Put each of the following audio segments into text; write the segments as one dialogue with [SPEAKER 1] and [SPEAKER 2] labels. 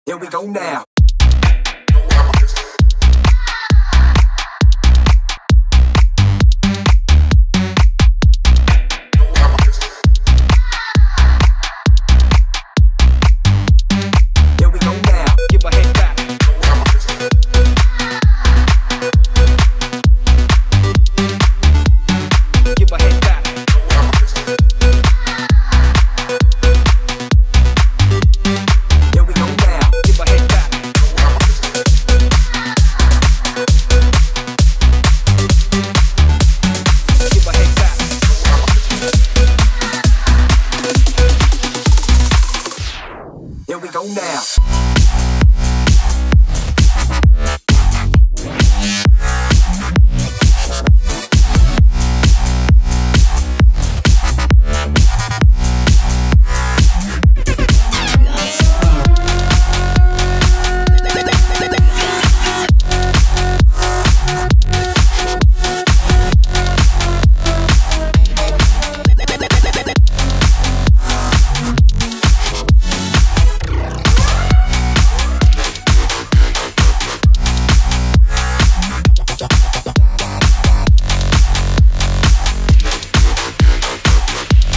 [SPEAKER 1] Here we go now. Here we go now. Give a head back. Give a head back. Here we go now. Give a head back. Give a head back. Here we go now.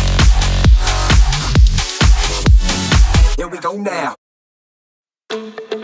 [SPEAKER 1] Here we go now.